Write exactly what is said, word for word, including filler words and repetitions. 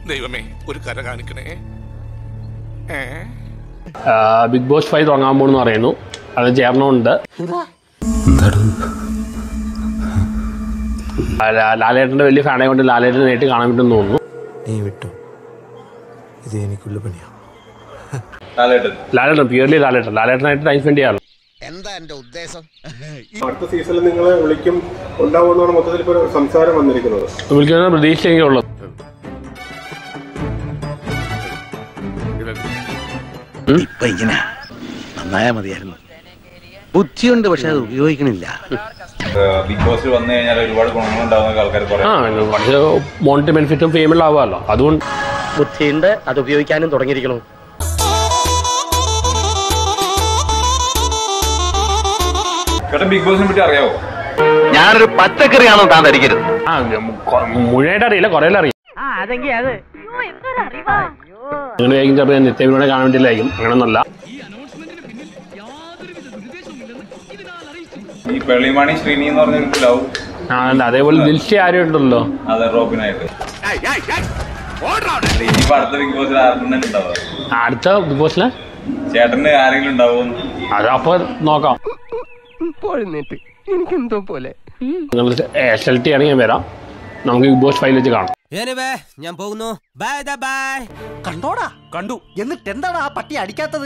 ദൈവമേ ഒരു കര കാണിക്കണേ. ബിഗ് ബോസ് ഫൈവ് തുടങ്ങാൻ പോകുന്നു പറയുന്നു. അത് ചേർന്നുണ്ട്. ലാലേട്ടന്റെ വലിയ ഫാനെ കൊണ്ട് ലാലേട്ടൻ നേരിട്ട് കാണാൻ പറ്റുമെന്ന് തോന്നുന്നു. നീ വിട്ടു, ഇത് എനിക്കുള്ള പണിയാ. ലാലേട്ടൻ പ്യൂർലി ലാലേട്ടൻ ലാലേട്ടനായിട്ട് ടൈം സ്പെൻഡ് ചെയ്യാറുണ്ട്. എന്താ എന്റെ ഉദ്ദേശം? അടുത്ത സീസണിൽ നിങ്ങളെ വിളിക്കും ഉണ്ടാവുമെന്നാണ് മൊത്തത്തിൽ ഇപ്പോൾ സംസാരം വന്നിരിക്കുന്നത്. വിളിക്കുന്ന പ്രതീക്ഷയുള്ളത്. ഇപ്പൊ ഇങ്ങനെ നന്നായാ മതിയായിരുന്നു. ബുദ്ധിയുണ്ട്, പക്ഷെ അത് ഉപയോഗിക്കണില്ല. ബിഗ് ബോസിൽ വന്നു കഴിഞ്ഞാൽ ഒരുപാട് ഗുണങ്ങളുണ്ടാവുന്ന ആൾക്കാർ പറയാം. കുറച്ച് മോണിറ്ററി ബെനിഫിറ്റും ഫെയിമുള്ള ആവാമല്ലോ. അതുകൊണ്ട് ബുദ്ധിയുണ്ട്, അത് ഉപയോഗിക്കാനും തുടങ്ങിയിരിക്കണം. ബിഗ് ബോസിനെ പറ്റി അറിയാവോ? ഞാനൊരു പച്ചക്കറിയാണോ താൻ ധരിക്കരുത്? ആ മുഴുവനായിട്ട് അറിയില്ല, കുറേ അറിയാം. അങ്ങനെ ആയിരിക്കും ചിലപ്പോൾ നിത്യവിനോടെ കാണാൻ വേണ്ടിയില്ലായിരിക്കും. അങ്ങനെയൊന്നല്ല. ഈ പെള്ളിമാണി ശ്രീനി എന്ന് പറഞ്ഞൊരു ലവ് ആ അതേപോലെ ദിൽഷി ആരും ഉണ്ടല്ലോ. അതെ, റോബിനായിട്ട്. ഇനിയിപ്പോ അടുത്ത ബിഗ് ബോസിൽ ആർക്കും ഉണ്ടാവുക? അടുത്ത ബിഗ് ബോസിലെ ചേട്ടന് ആരെങ്കിലും ഉണ്ടാവും? അത് അപ്പൊ നോക്കാം. എനിക്കെന്തോ പോലെ നിങ്ങൾ എസ് എൽ ടി ആണെങ്കിൽ വരാം. നമുക്ക് ബിഗ് ബോസ് ഫൈവ് വെച്ച് കാണാം. ഞാൻ പോകുന്നു. Bye bye. കണ്ടോടാ കണ്ടു. എന്നിട്ട് എന്താണ് ആ പട്ടി അടിക്കാത്തത്?